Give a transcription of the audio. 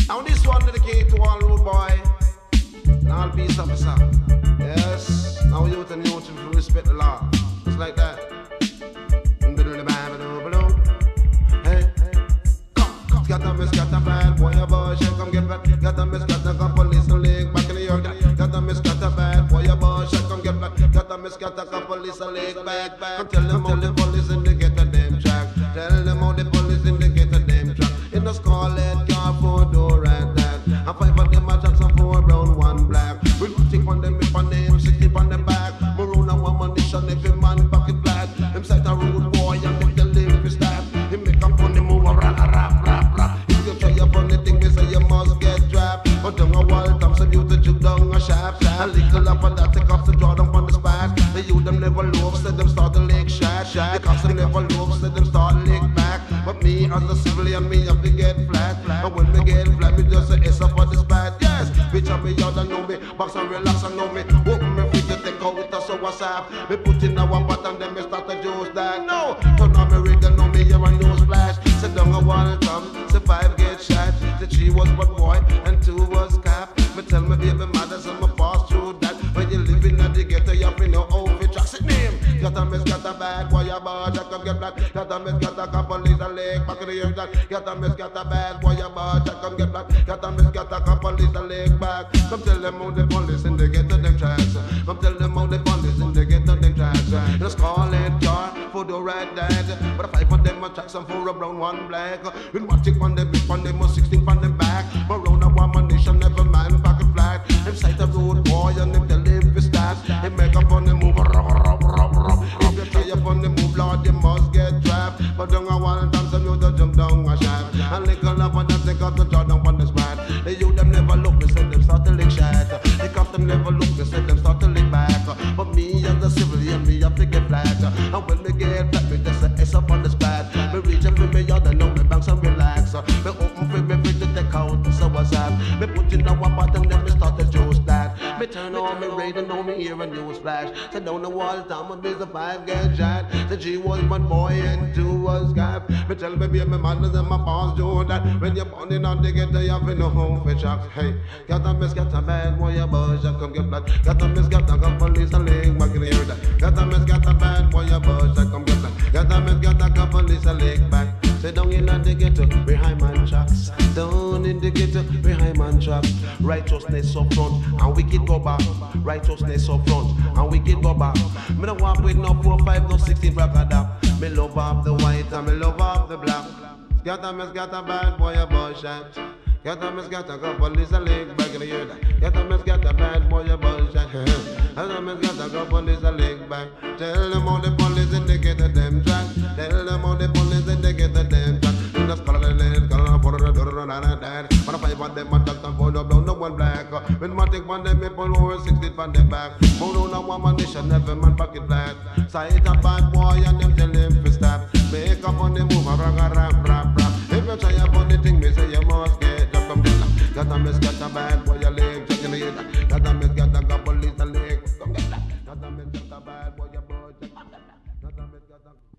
Now this one dedicated to all rude boy and all peace officer. Yes, now youth and youth will respect the law. Just like that. Hey, come, scatter bad boy, your boy, shake, come get back. Got a miss, got a couple police and leg back in the yard. Got a miss, got a bad boy, your boy, shake, come get back. Got a miss, got a couple police and leg back. Come tell them all the police in the get a damn track. Tell them all the police in the get a damn track. In the scarlet car, 4 door and that. And 5 of them are jacks and 4 brown, 1 black. We take on them, if on them, 60 on them back. Maroon and 1 munition, every man pocket flat. Them sight a rude boy and them tell him to stab. He make a funny move, rap, rap, rap, rap. If you try a funny thing, they say you must get trapped. But down a wall, Tom said you to juke down a shaft. A little up and that take off the draw down on the spot. The youth them never love, said them start to leg shot. The cops them never love, said them start leg back. But me as a civilian, me have to get flat. And when me get flat, me just say it's up on the spot. Yes, bitch up me out and know me, box and relax and know me. Open me free to take out with us, so what's up? Me put in a one button, then me start to juice that. No, turn on me rig and know me, you're a nose flash. Sit down a one come, say 5 get shot. The 3 was but boy, and 2 was cap. Me tell me baby mother, so me pass through that. When you living at the ghetto, you have no outfit. Trust it name. Got a miss, got a bad boy, a bad, I come get black. Got a miss, got a couple police a leg back in the ear that. Got a miss, got a bad boy, a bad, I come get black. Got a miss, got a couple police a leg back. Come tell them how the police in the ghetto them tracks. Come tell them how the police in the ghetto them tracks. The scarlet car for the right dad. But 5 of them a tracks and 4 a brown, 1 black. With watching on them, on them, 16 on them back. But round a one nation, every man pocket flat. Them sight a road boy and them tell them to start. They make up on the move, if you try up on the move, Lord, you must get trapped. But don't go one time, some you don't jump down a shaft. And little up on them, they got to draw down on the spot. They you them never look, they said them start to lick shot. They cut them never look, they said them start to lick back. But me as a civilian, me have to get flat. And when me get flat, me just say it's up on the spot. Me reach up with me yard and now me bounce and relax. Me open free, me free to take out, so what's up? Me put in a one button, then me start to juice that. Me turn on me radio, know me hear a news flash. Say down the wall, time when there's a 5 get shot. The 3 was 1 boy and 2 was gap. Me tell me baby, my mother and my boss do that. When you're born in on the ghetto, you have no home for shocks. Hey, got a miss, got a bad boy, a buzz, you come get blood. Got a miss, got a police a leg back in the ear. Got a miss, got a bad boy, a buzz, you come get blood. Got a miss, got a police a leg back. Say down in the ghetto, behind man tracks. Down in the ghetto, behind man tracks. Righteousness up front, and wicked go back. Righteousness up front, and wicked go back. Me don't walk with no 4, 5, no 16 bracada. Me love up the white and me love up the black. Got a bad boy, a buzz shot. Got a miss, got a couple police a leg back in the ear. Got a miss, got a bad boy, a buzz shot. Got a miss, got a couple police a leg back. Tell them all the police in the ghetto them track. Tell them all the police in the ghetto them track. In the scarlet car, for the door and that. But a 5 of them a track and 4 brown, no 1 black. When one take one, them people over 60 on them back. Hold on a one nation, every man pocket flat. Sight a bad boy and them tell him to stop. Make up on the move, rap, rap, rap, rap. If you try a funny thing, me say you must get up from this. Got a miss, got a bad boy, a leg, check in the ear. Got a miss, got a couple police a leg. Come get that. Got a miss, got a bad boy, a boy, check. Got a miss, got a